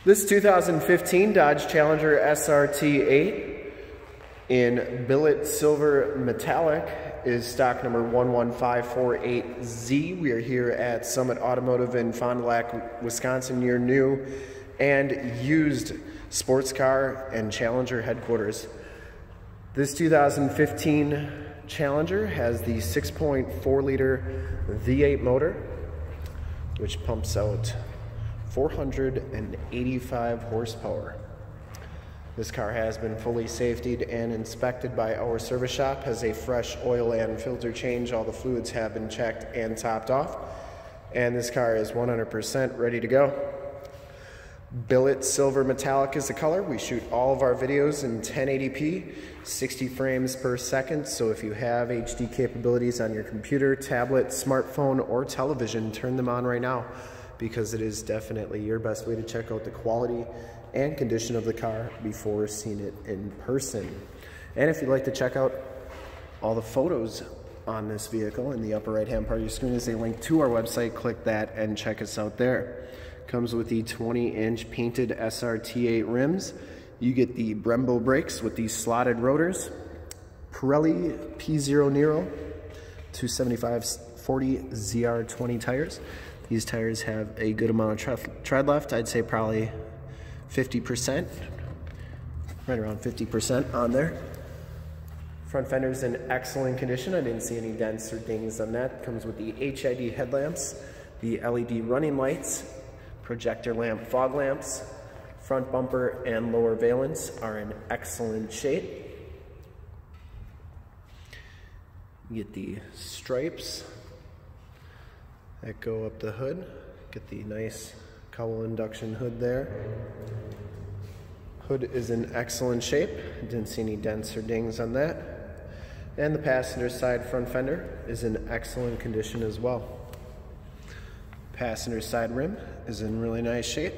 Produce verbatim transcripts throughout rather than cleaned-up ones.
This two thousand fifteen Dodge Challenger S R T eight in billet silver metallic is stock number one one five four eight Z. We are here at Summit Automotive in Fond du Lac, Wisconsin, your new and used sports car and Challenger headquarters. This two thousand fifteen Challenger has the six point four liter V eight motor, which pumps out four hundred eighty-five horsepower. This car has been fully safetied and inspected by our service shop, has a fresh oil and filter change. All the fluids have been checked and topped off, and this car is one hundred percent ready to go. Billet silver metallic is the color. We shoot all of our videos in ten eighty p, sixty frames per second, so if you have H D capabilities on your computer, tablet, smartphone, or television, turn them on right now, because it is definitely your best way to check out the quality and condition of the car before seeing it in person. And if you'd like to check out all the photos on this vehicle, in the upper right hand part of your screen is a link to our website. Click that and check us out there. Comes with the twenty inch painted S R T eight rims. You get the Brembo brakes with these slotted rotors, Pirelli P zero Nero two seventy-five forty Z R twenty tires. These tires have a good amount of tread left. I'd say probably fifty percent, right around fifty percent on there. Front fender's in excellent condition. I didn't see any dents or dings on that. Comes with the H I D headlamps, the L E D running lights, projector lamp, fog lamps. Front bumper and lower valence are in excellent shape. You get the stripes that go up the hood. Get the nice cowl induction hood there. Hood is in excellent shape. Didn't see any dents or dings on that. And the passenger side front fender is in excellent condition as well. Passenger side rim is in really nice shape.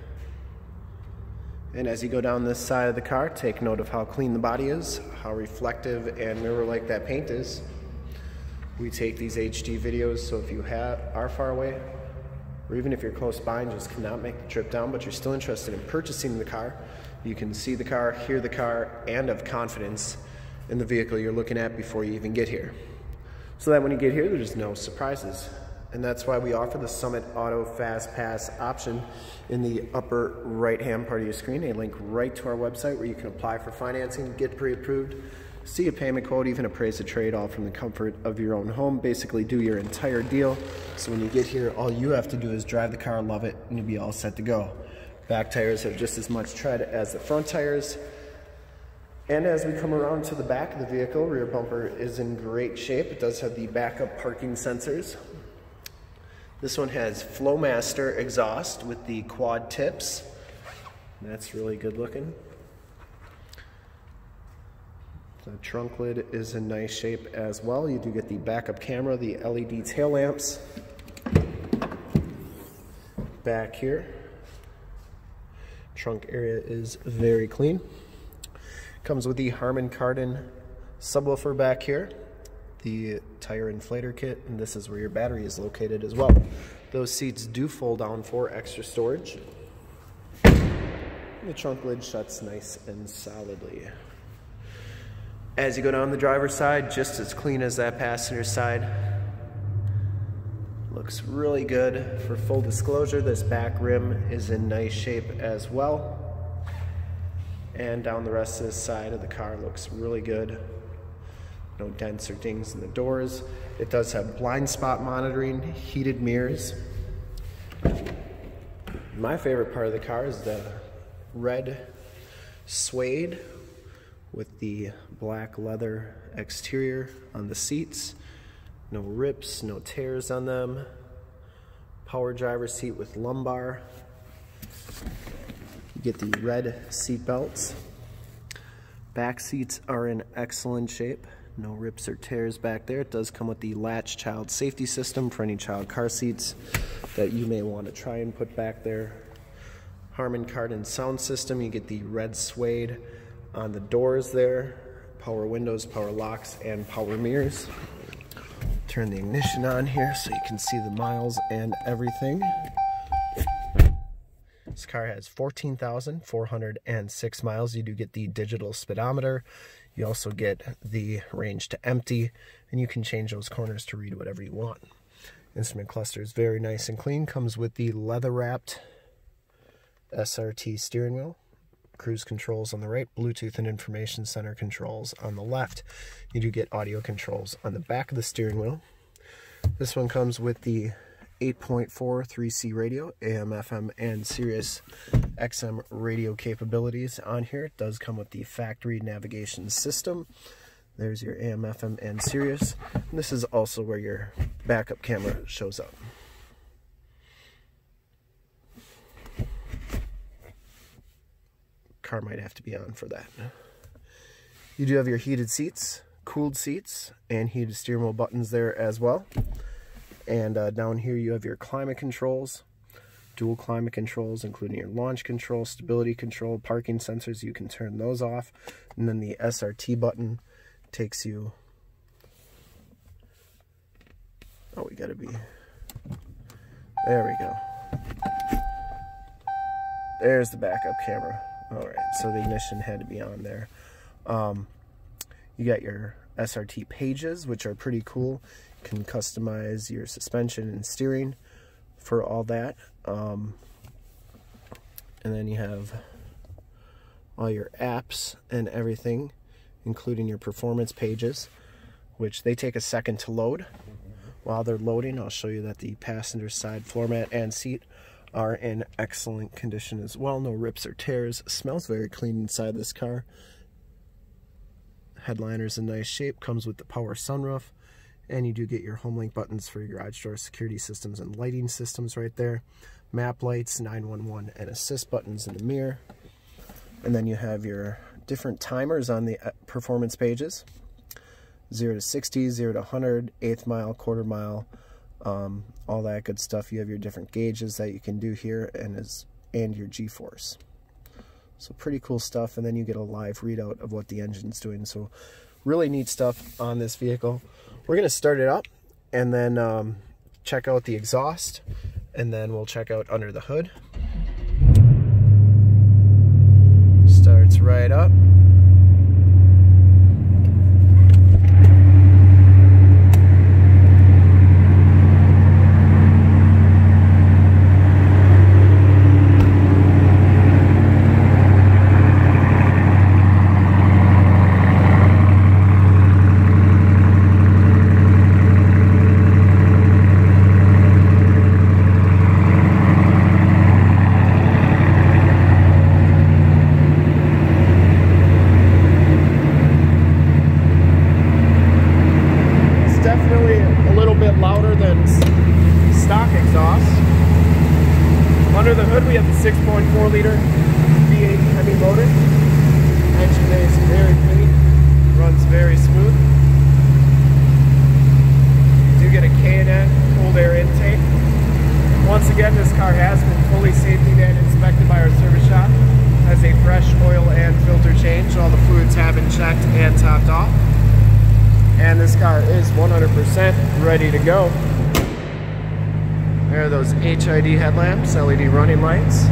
And as you go down this side of the car, take note of how clean the body is, how reflective and mirror-like that paint is. We take these H D videos, so if you have, are far away, or even if you're close by and just cannot make the trip down, but you're still interested in purchasing the car, you can see the car, hear the car, and have confidence in the vehicle you're looking at before you even get here. So that when you get here, there's no surprises. And that's why we offer the Summit Auto Fast Pass option in the upper right-hand part of your screen, a link right to our website where you can apply for financing, get pre-approved, see a payment quote, even appraise a trade, all from the comfort of your own home. Basically do your entire deal. So when you get here, all you have to do is drive the car, love it, and you'll be all set to go. Back tires have just as much tread as the front tires. And as we come around to the back of the vehicle, rear bumper is in great shape. It does have the backup parking sensors. This one has Flowmaster exhaust with the quad tips. That's really good looking. The trunk lid is in nice shape as well. You do get the backup camera, the L E D tail lamps. Back here, trunk area is very clean. Comes with the Harman Kardon subwoofer back here, the tire inflator kit, and this is where your battery is located as well. Those seats do fold down for extra storage. The trunk lid shuts nice and solidly. As you go down the driver's side, just as clean as that passenger side. Looks really good. For full disclosure, this back rim is in nice shape as well. And down the rest of this side of the car looks really good. No dents or dings in the doors. It does have blind spot monitoring, heated mirrors. My favorite part of the car is the red suede with the black leather exterior on the seats. No rips, no tears on them. Power driver seat with lumbar. You get the red seat belts. Back seats are in excellent shape. No rips or tears back there. It does come with the latch child safety system for any child car seats that you may want to try and put back there. Harman Kardon sound system. You get the red suede on the doors there. Power windows, power locks, and power mirrors. Turn the ignition on here so you can see the miles and everything. This car has fourteen thousand four hundred six miles. You do get the digital speedometer. You also get the range to empty, and you can change those corners to read whatever you want. Instrument cluster is very nice and clean. Comes with the leather-wrapped S R T steering wheel. Cruise controls on the right, Bluetooth and information center controls on the left. You do get audio controls on the back of the steering wheel. This one comes with the eight point four three C radio, A M, F M, and Sirius X M radio capabilities on here. It does come with the factory navigation system. There's your A M, F M, and Sirius. And this is also where your backup camera shows up. Car might have to be on for that. You do have your heated seats, cooled seats, and heated steering wheel buttons there as well. And uh, down here you have your climate controls, dual climate controls, including your launch control, stability control, parking sensors. You can turn those off. And then the S R T button takes you... Oh, we gotta be... There we go. There's the backup camera. Alright, so the ignition had to be on there. Um, you got your S R T pages, which are pretty cool. You can customize your suspension and steering for all that. Um, and then you have all your apps and everything, including your performance pages, which they take a second to load. While they're loading, I'll show you that the passenger side floor mat and seat are in excellent condition as well. No rips or tears. Smells very clean inside this car. Headliner's in nice shape. Comes with the power sunroof. And you do get your HomeLink buttons for your garage door security systems and lighting systems right there. Map lights, nine one one, and assist buttons in the mirror. And then you have your different timers on the performance pages. zero to sixty, zero to one hundred, eighth mile, quarter mile, um, all that good stuff. You have your different gauges that you can do here, and, is, and your G-force. So pretty cool stuff. And then you get a live readout of what the engine's doing. So really neat stuff on this vehicle. We're going to start it up and then um, check out the exhaust, and then we'll check out under the hood. Starts right up. Under the hood we have the six point four liter V eight Hemi motor. Engine bay is very clean, runs very smooth. You do get a K and N cold air intake. Once again, this car has been fully safetied and inspected by our service shop. Has a fresh oil and filter change. All the fluids have been checked and topped off. And this car is one hundred percent ready to go. There are those H I D headlamps, L E D running lights.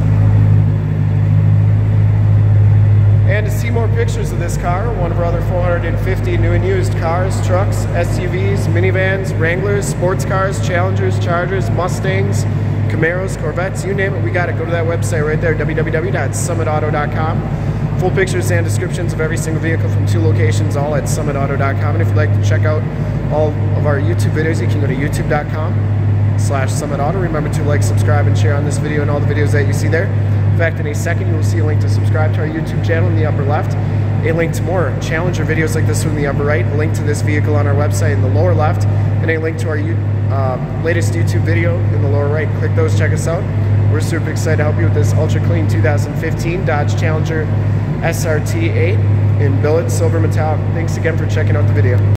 And to see more pictures of this car, one of our other four hundred fifty new and used cars, trucks, S U Vs, minivans, Wranglers, sports cars, Challengers, Chargers, Mustangs, Camaros, Corvettes, you name it, we got it. Go to that website right there, w w w dot summit auto dot com. Full pictures and descriptions of every single vehicle from two locations, all at summit auto dot com. And if you'd like to check out all of our YouTube videos, you can go to youtube dot com slash summit auto. Remember to like, subscribe, and share on this video and all the videos that you see there. In fact, in a second you will see a link to subscribe to our YouTube channel in the upper left, a link to more Challenger videos like this one in the upper right, a link to this vehicle on our website in the lower left, and a link to our uh, latest YouTube video in the lower right. Click those, check us out. We're super excited to help you with this ultra clean two thousand fifteen Dodge Challenger S R T eight in billet silver metallic. Thanks again for checking out the video.